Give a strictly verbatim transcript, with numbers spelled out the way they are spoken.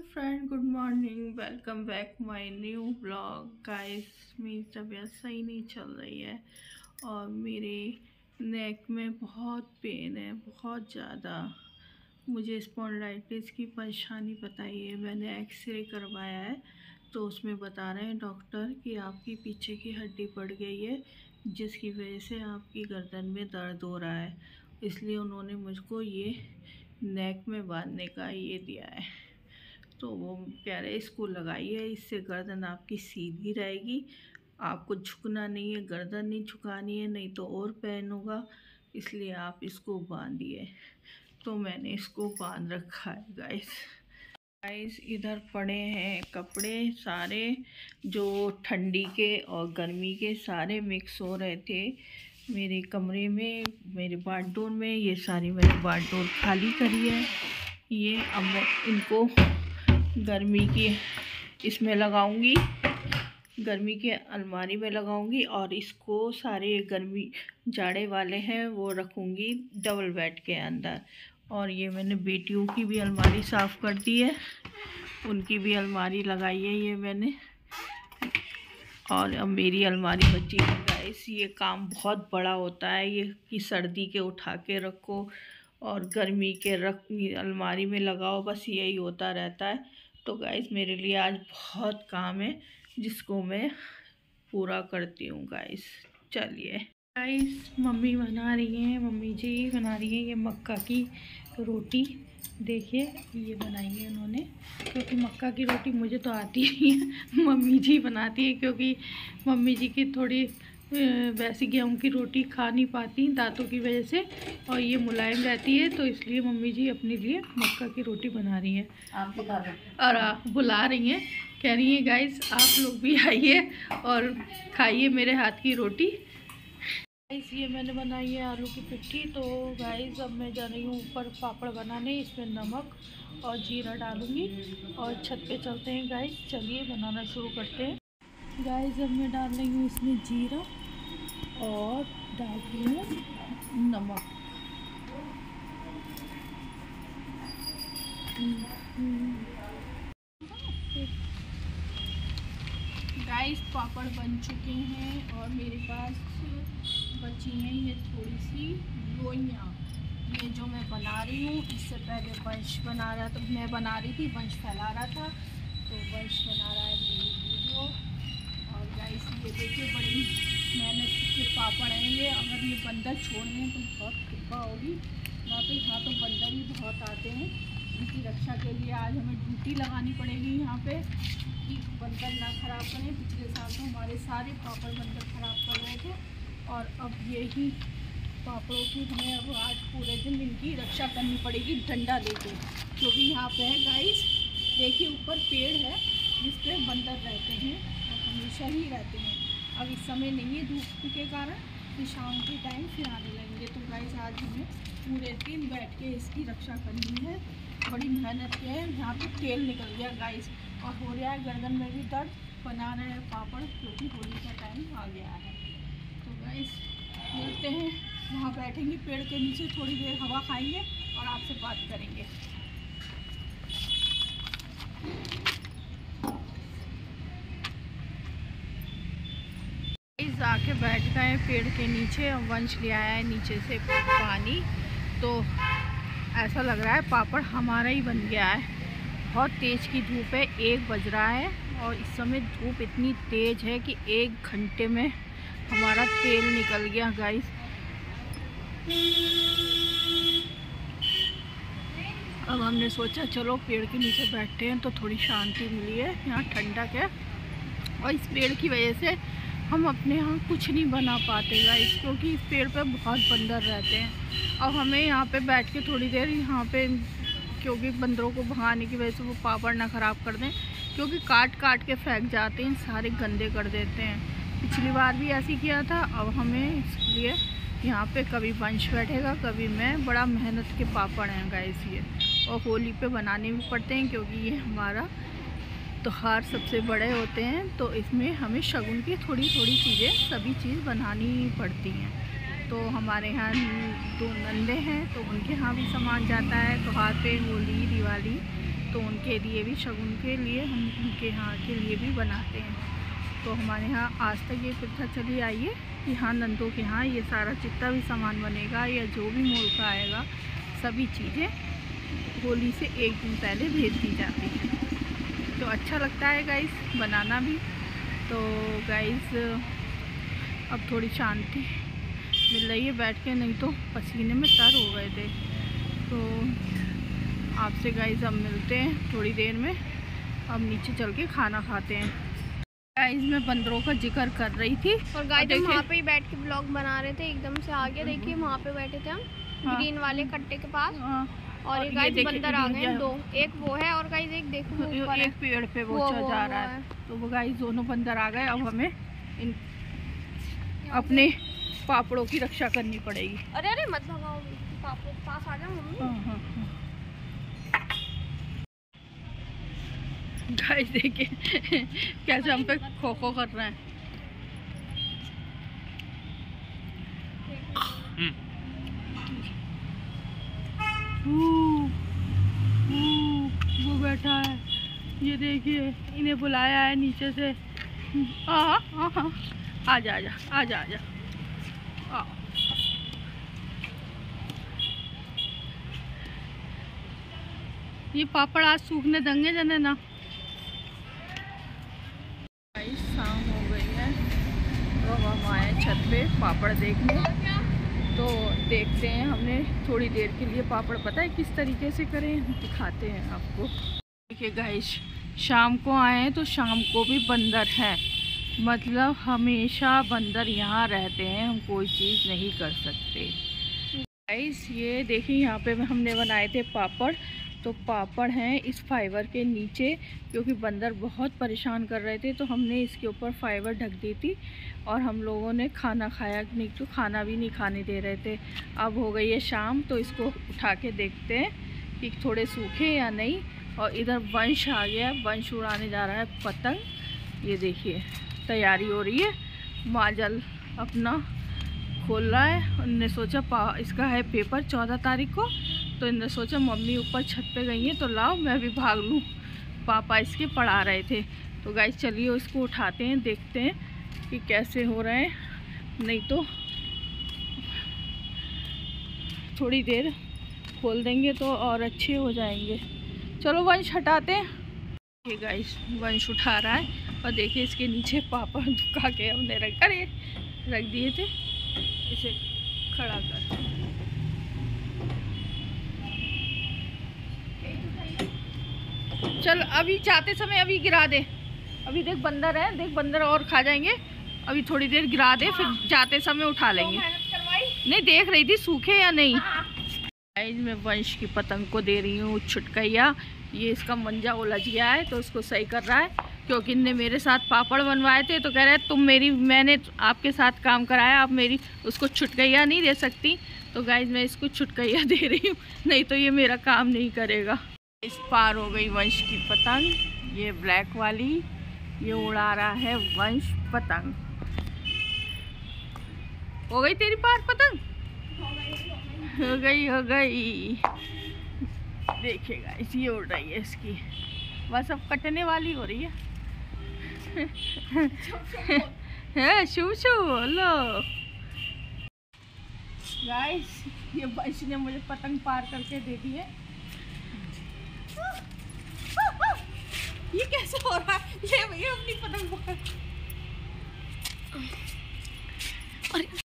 Friend, good morning. Welcome back my new blog. Guys, मेरी तबीयत सही नहीं चल रही है और मेरे नेक में बहुत पेन है, बहुत ज़्यादा। मुझे स्पॉन्डिलाइटिस की परेशानी बताई है। मैंने एक्सरे करवाया है तो उसमें बता रहे हैं डॉक्टर कि आपकी पीछे की हड्डी बढ़ गई है, जिसकी वजह से आपकी गर्दन में दर्द हो रहा है। इसलिए उन्होंने मुझको ये नेक में बांधने का ये दिया है। तो वो कह रहे इसको लगाइए, इससे गर्दन आपकी सीधी रहेगी। आपको झुकना नहीं है, गर्दन नहीं झुकानी है, नहीं तो और पेन होगा। इसलिए आप इसको बांधिए। तो मैंने इसको बांध रखा है। गाइस गाइस इधर पड़े हैं कपड़े सारे, जो ठंडी के और गर्मी के सारे मिक्स हो रहे थे मेरे कमरे में, मेरे बाथरूम में। ये सारी मैंने बाथरूम खाली करी है। ये अब मैं इनको गर्मी की इसमें लगाऊंगी, गर्मी के अलमारी में लगाऊंगी, और इसको सारे गर्मी जाड़े वाले हैं वो रखूंगी डबल बेड के अंदर। और ये मैंने बेटियों की भी अलमारी साफ़ कर दी है, उनकी भी अलमारी लगाई है ये मैंने। और अब मेरी अलमारी बची है। गाइस, ये काम बहुत बड़ा होता है ये, कि सर्दी के उठा के रखो और गर्मी के रख अलमारी में लगाओ, बस यही होता रहता है। तो गाइस, मेरे लिए आज बहुत काम है जिसको मैं पूरा करती हूँ। गाइस चलिए। गाइस, मम्मी बना रही हैं, मम्मी जी बना रही हैं ये मक्का की रोटी। देखिए, ये बनाई है उन्होंने, क्योंकि मक्का की रोटी मुझे तो आती नहीं है, मम्मी जी बनाती है। क्योंकि मम्मी जी की थोड़ी वैसी गेहूँ की रोटी खा नहीं पाती दांतों की वजह से, और ये मुलायम रहती है, तो इसलिए मम्मी जी अपने लिए मक्का की रोटी बना रही हैं। आप बुला रहे हैं और आप बुला रही हैं, कह रही हैं गाइस आप लोग भी आइए और खाइए मेरे हाथ की रोटी। गाइस, ये मैंने बनाई है आलू की पिट्ठी। तो गाइस, अब मैं जा रही हूँ ऊपर पापड़ बनाने। इसमें नमक और जीरा डालूँगी और छत पे चलते हैं। गाइस चलिए बनाना शुरू करते हैं। गाइस, अब मैं डाल रही हूँ इसमें जीरा और डाल रही हूँ नमक। गाइस, पापड़ बन चुके हैं और मेरे पास बची हैं ये थोड़ी सी लोइयाँ। ये जो मैं बना रही हूँ, इससे पहले वंश बना रहा था, मैं बना रही थी, वंश फैला रहा था, तो वंश बना रहा है मेरी वीडियो। और गाइस, ये देखिए बड़ी मेहनत के पापड़ हैं ये। अगर ये बंदर छोड़ दें तो बहुत कृपा होगी, ना तो यहाँ तो बंदर ही बहुत आते हैं। इनकी रक्षा के लिए आज हमें ड्यूटी लगानी पड़ेगी यहाँ पे, कि बंदर ना ख़राब करें। पिछले साल तो हमारे सारे पापड़ बंदर ख़राब कर रहे थे, और अब यही पापड़ों की हमें अब आज पूरे दिन इनकी रक्षा करनी पड़ेगी डंडा लेके। क्योंकि यहाँ पे है गाइस, देखिए ऊपर पेड़ है जिस पे बंदर रहते हैं और हमेशा ही रहते हैं। अब इस समय नहीं है धूप के कारण, कि शाम के टाइम फिर आने लगेंगे। तो गाइस, आज हमें पूरे दिन बैठ के इसकी रक्षा करनी है। बड़ी मेहनत की है। यहाँ पे तेल निकल गया गाइस, और हो रहा है गर्दन में भी दर्द। बना रहे हैं पापड़ क्योंकि होली का टाइम आ गया है। तो गाइस, मिलते हैं, वहाँ बैठेंगे पेड़ के नीचे, थोड़ी देर हवा खाएंगे और आपसे बात करेंगे। गाइस, आके बैठ गए पेड़ के नीचे और वंश ले आया है नीचे से पानी। तो ऐसा लग रहा है पापड़ हमारा ही बन गया है। बहुत तेज़ की धूप है, एक बज रहा है और इस समय धूप इतनी तेज़ है कि एक घंटे में हमारा तेल निकल गया। गाइस, अब हमने सोचा चलो पेड़ के नीचे बैठते हैं, तो थोड़ी शांति मिली है, यहाँ ठंडक है। और इस पेड़ की वजह से हम अपने यहाँ कुछ नहीं बना पाते गाइस, क्योंकि इस पेड़ पे बहुत बंदर रहते हैं। अब हमें यहाँ पे बैठ के थोड़ी देर यहाँ पे, क्योंकि बंदरों को भगाने की वजह से वो पापड़ ना ख़राब कर दें, क्योंकि काट काट के फेंक जाते हैं, सारे गंदे कर देते हैं। पिछली बार भी ऐसे किया था। अब हमें इसलिए यहाँ पे कभी वंश बैठेगा, कभी मैं। बड़ा मेहनत के पापड़ हैं गाइस ये, और होली पे बनाने भी पड़ते हैं, क्योंकि ये हमारा त्योहार सबसे बड़े होते हैं। तो इसमें हमें शगुन की थोड़ी थोड़ी चीज़ें, सभी चीज़ बनानी पड़ती हैं। तो हमारे यहाँ दो नंदे हैं, तो उनके यहाँ भी सामान जाता है त्योहार पे, होली दिवाली। तो उनके लिए भी, शगुन के लिए हम उनके यहाँ के लिए भी बनाते हैं। तो हमारे यहाँ आज तक ये प्रथा चली आई है कि हाँ नंदों के यहाँ ये सारा जितना भी सामान बनेगा या जो भी मोल का आएगा सभी चीज़ें होली से एक दिन पहले भेज दी जाती हैं। तो अच्छा लगता है गाइस बनाना भी। तो गाइस अब थोड़ी शांति मिल रही है बैठ के, नहीं तो पसीने में तर हो गए थे। तो आपसे गाइस अब मिलते हैं थोड़ी देर में। अब नीचे चल के खाना खाते हैं। गाइस मैं बंदरों का जिक्र कर रही थी और गाइस हम वहाँ पे ही बैठ के ब्लॉग बना रहे थे, एकदम से आगे देखिए वहाँ पे बैठे थे हम, हाँ। ग्रीन वाले कट्टे के पास, हाँ। और, और ये गाइस बंदर आ गए दो, एक वो है और गाइस एक देखो एक पेड़ पे वो, वो चढ़ जा रहा है। तो वो गाइस दोनों बंदर आ गए। अब हमें इन अपने पापड़ों की रक्षा करनी पड़ेगी। अरे अरे मत भगाओ, पापड़ों के पास आ जाओ मम्मी। हाँ हाँ हाँ। गाइस देखिए कैसे हम पे खो खो कर रहे हैं। वो बैठा है, ये देखिए इन्हें बुलाया है नीचे से। आ आ आ जा आजा आजा आजा आ। ये पापड़ आज सूखने देंगे जने ना। शाम हो गई है तो हम आए छत पे पापड़ देखने। तो देखते हैं, हमने थोड़ी देर के लिए पापड़ पता है किस तरीके से करें, दिखाते हैं आपको। देखिए गाइस शाम को आए हैं तो शाम को भी बंदर हैं, मतलब हमेशा बंदर यहाँ रहते हैं, हम कोई चीज़ नहीं कर सकते। गाइस ये देखिए यहाँ पे हमने बनाए थे पापड़। तो पापड़ हैं इस फाइबर के नीचे, क्योंकि बंदर बहुत परेशान कर रहे थे तो हमने इसके ऊपर फाइबर ढक दी थी। और हम लोगों ने खाना खाया नहीं, तो खाना भी नहीं खाने दे रहे थे। अब हो गई है शाम तो इसको उठा के देखते हैं कि थोड़े सूखे या नहीं। और इधर वंश आ गया, वंश उड़ाने जा रहा है पतंग। ये देखिए तैयारी हो रही है, माजल अपना खोल रहा है। उनने सोचा पा इसका है पेपर चौदह तारीख को, तो इनने सोचा मम्मी ऊपर छत पे गई हैं तो लाओ मैं भी भाग लूँ, पापा इसके पढ़ा रहे थे। तो गाइस चलिए इसको उठाते हैं, देखते हैं कि कैसे हो रहे हैं। नहीं तो थोड़ी देर खोल देंगे तो और अच्छे हो जाएंगे। चलो वंश हटाते हैं। ये गाइस वंश उठा रहा है और देखिए इसके नीचे पापड़ दुका के हमने रख अरे रख दिए थे, इसे खड़ा कर। चल अभी जाते समय अभी गिरा दे, अभी देख बंदर है, देख बंदर और खा जाएंगे। अभी थोड़ी देर गिरा दे, फिर जाते समय उठा लेंगे। नहीं देख रही थी सूखे या नहीं। गाइस मैं वंश की पतंग को दे रही हूँ छुटकैया। ये इसका मंजा उलझ गया है तो उसको सही कर रहा है, क्योंकि इनने मेरे साथ पापड़ बनवाए थे तो कह रहे तुम मेरी, मैंने आपके साथ काम कराया, आप मेरी उसको छुटकैया नहीं दे सकती। तो गाइस मैं इसको छुटकैया दे रही हूँ, नहीं तो ये मेरा काम नहीं करेगा। इस पार हो गई वंश की पतंग, ये ब्लैक वाली, ये उड़ा रहा है वंश पतंग। हो गई तेरी पार पतंग? हो गई हो गई। देखिएगा इस ये उड़ रही है इसकी, बस अब कटने वाली हो रही है। है शू शू लो गाइस, ये वंश ने मुझे पतंग पार करके दे दी है। ये कैसे हो रहा है? ये भैया अपनी पतंग